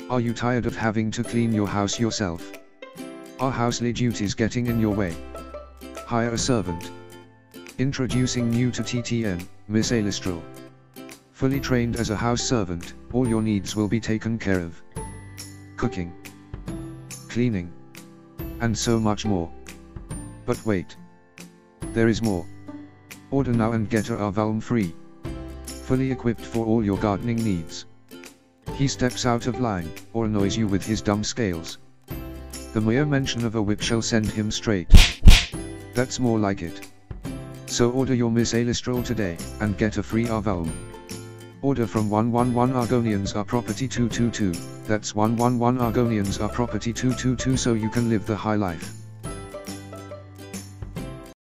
Are you tired of having to clean your house yourself? Are housely duties getting in your way? Hire a servant. Introducing new to TTN, Miss Alistrel. Fully trained as a house servant, all your needs will be taken care of. Cooking, cleaning, and so much more. But wait. There is more. Order now and get a Valm free. Fully equipped for all your gardening needs. He steps out of line, or annoys you with his dumb scales. The mere mention of a whip shall send him straight. That's more like it. So order your Miss Alistrel today, and get a free Valm. Order from 111 Argonians are property 222, that's 111 Argonians are property 222 so you can live the high life.